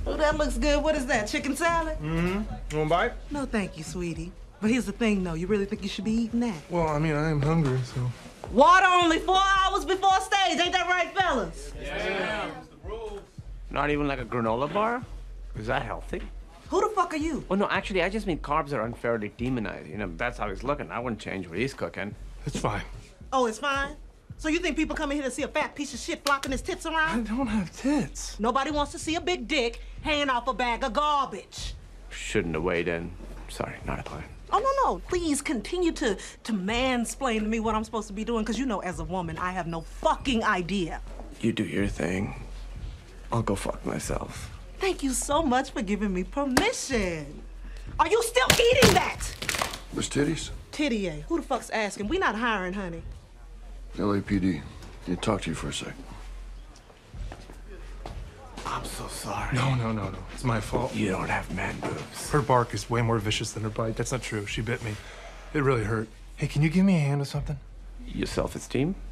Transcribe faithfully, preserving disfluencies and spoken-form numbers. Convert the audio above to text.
Oh, that looks good. What is that, chicken salad? Mm-hmm. You want a bite? No, thank you, sweetie. But here's the thing, though. You really think you should be eating that? Well, I mean, I am hungry, so... Water only four hours before stage. Ain't that right, fellas? Yeah. Not even like a granola bar? Is that healthy? Who the fuck are you? Well, no, actually, I just mean carbs are unfairly demonized. You know, that's how he's looking. I wouldn't change what he's cooking. It's fine. Oh, it's fine? So you think people come in here to see a fat piece of shit flopping his tits around? I don't have tits. Nobody wants to see a big dick hanging off a bag of garbage. Shouldn't have weighed in. Sorry, not a client. Oh, no, no. Please continue to, to mansplain to me what I'm supposed to be doing, because you know, as a woman, I have no fucking idea. You do your thing. I'll go fuck myself. Thank you so much for giving me permission. Are you still eating that? Miss Titties? Titty, who the fuck's asking? We not hiring, honey. L A P D. Need to talk to you for a sec. I'm so sorry. No, no, no, no. It's my fault. You don't have man boobs. Her bark is way more vicious than her bite. That's not true. She bit me. It really hurt. Hey, can you give me a hand with something? Your self-esteem?